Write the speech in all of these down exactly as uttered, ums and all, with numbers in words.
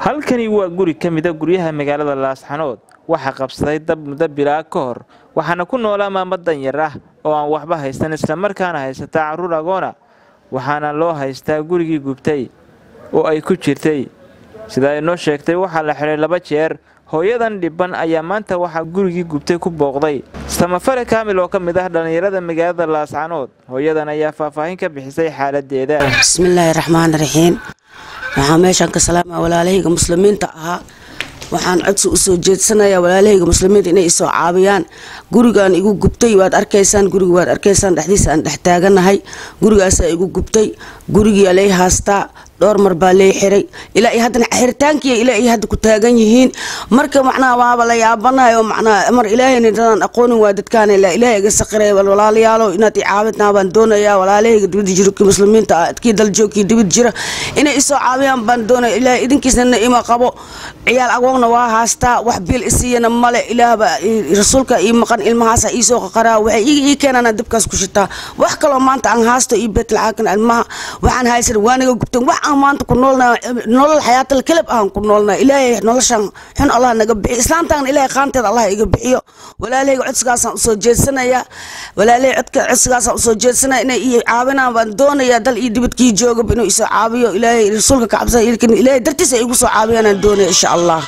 halkani waa guri ka mid ah guryaha magaalada Laascaanood waxa qabsaday dab muddo bilaa ka hor waxaana ku noolaa maamad danyar ah oo aan waxba haysan isla markaana haysata caruur agoona waxaana loo haystaa gurigii gubtay oo ay ku jirtay sida ay noo sheegtay waxa la xiray laba jeer hooyadan dhiban ayaa maanta waxa gurigii gubtay ku booqday samafare kaamil oo ka mid ah dhalinyarada magaalada Laascaanood hooyadan ayaa faahfaahin ka bixisay xaaladeeda. bismillaahir rahmaanir rahiim waxaan meeshan ka salaama walaalahayga muslimiinta ah waxaan codsi u soo jeedsanayaa walaalahayga muslimiinta inay soo caawiyaan gurigan igu gubtay waad arkaysaan guriga waad arkaysaan dhaxdiisa aan dhex taaganahay gurigaas ay igu gubtay gurigii ay haastaa door mar baa lay xiray ilaa ay hadana xiritaankiya ilaa ay hadda ku taagan yihiin marka macnaa waaba la yaabanahay oo macnaa mar ilaahayna dadaan aqoonin waa dadkaan ilaa ilaahay iga saqiray walaalayaalo inaad i caawidnaa baan doonayaa walaalahayga dibadda jirka muslimiinta adkii dal joogkii dibadda jira inay soo caawiyaan baan doonayaa ilaahay idinkiisna ima qabo ciyaal agoonna waa haastaa wax bil isiyana male ilaahba rasuulka ii maqan ilmahaas ii soo qaraa waxay ii keenana dibkaas ku shitaa wax kale maanta aan haasto ii beet lacag ilmaha waxaan haysan waaniga gubtan wax maanta ku noolna nolol xayaatal kalab aan ku noolna ilaahay noloshan xun Allah naga bixiyo islaantan ilaahay qaanteed Allah iga bixiyo walaalay codsigaas aan soo jeedsanaya walaalay codka codsigaas aan soo jeedsanaya inay ii caawinaan baan doonaya dal ii dibadkii joogo inuu i soo caawiyo ilaahay rasuulka ka cabsan ilaahay dartiisa igu soo caawiyaan aan doonaya insha Allah.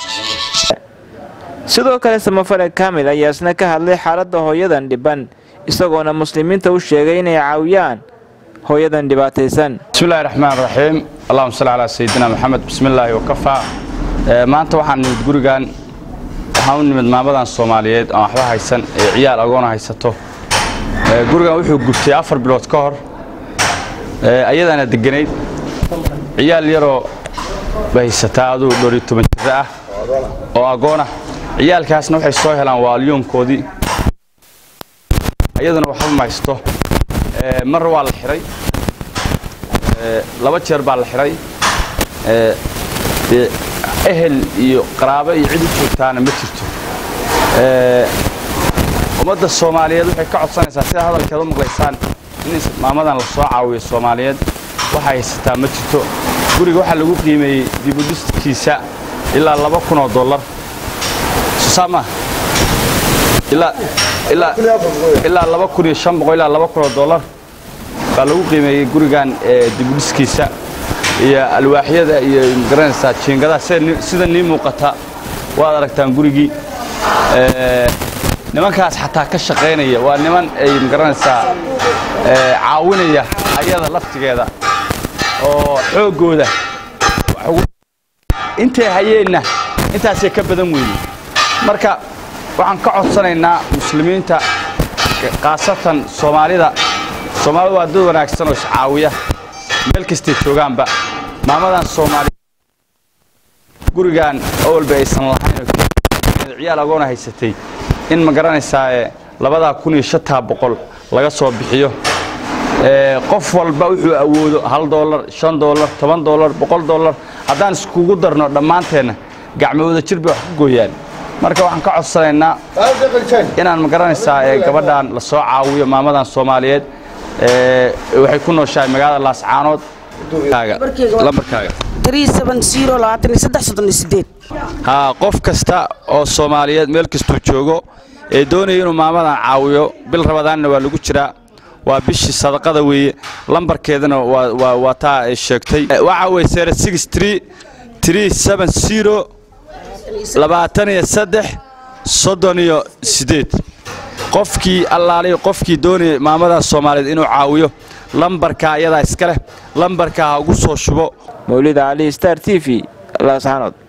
sidoo kale samafare kaamil ayaa isna ka hadlay xaaladda hooyadan dhiban isagoona muslimiinta u sheegay inay caawiyaan hooyadan dhibaataysan. bismillaahir rahmaanir rahiim allahumma salli ala sayyidina maxamed bismillaahi wa kafa maanta waxaan nimid gurigan waxaan nimid maamadan Soomaaliyeed oo waxba haysan ee ciyaal agoon haysato gurigan wuxuu gubtay afar bilood ka hor ayadana deganeyd ciyaal yaro baysata adoo dhowr iyo toban jir ah oo agoona ciyaalkaasna waxay soo helaan waalyoonkoodii ayadana waxba ma haysto mar waa la xiray laba jeer baa la xiray ee ehel iyo qaraabo iyo cid u joogtaana ma jirto ee ummadda Soomaaliyeed waxay ka codsanaysaa sida hadalkeeda maqlaysaan in maamadan la soo caawiyo Soomaaliyeed waxa haysataa ma jirto guriga waxa lagu qiimeeyay dib u dhiskiisa ilaa laba kun oo dollar sama ilaa ilaa ilaa laba kun iyo shan boqol ilaa laba kun oo dollar baa lagu qiimeeyay gurigan ee dib u dhiskiisa iyo alwaaxyada iyo garanaysa jiingada sida nii muuqata waad aragtaan gurigii ee nimankaas xataa ka shaqeynaya waa niman ay garanaysa ee caawinaya ayada laftigeeda oo xoogooda intay hayeenna intaas ka badan weeyii marka waxaan ka codsanaynaa muslimiinta qaasatan Soomaalida Soomaalidu waa dad wanaagsan oo caawiya meel kasta joogaanba maamadan Soomaali gurigan awalba aysan lahayn ciyaal agoon haysatay in ma garanaysaa labada kun iyo shan boqol laga soo bixiyo ee qof walba wuxuu awoodo hal dollar shan dollar toban dollar boqol dollar hadaan iskugu darno dhamaanteena gacmahooda jirba wax ku gooyaan marka waxaan ka codsanaynaa inaan ma garanaysaa gabadhan la soo caawiyo maamadan Soomaaliyeed ee waxay ku nooshahay magaalada Laascaanood lambarkaaga three seven zero two three three ha qof kasta oo Soomaaliyeed meel kasta joogo ee doonaya inuu maamadan caawiyo bil Ramadaanna waa lagu jiraa waa bishii sadaqada weeye lambarkeedana waa waa taa ay sheegtay waxa way zero six three three seven zero labaatan iyo saddex soddon iyo siddeed qofkii allaaliyo qofkii doonaya maamada Soomaaliyeed inuu caawiyo lambarka ayada iska leh lambarka ugu soo shubo Mawlid Ali Star T V Laascaanood.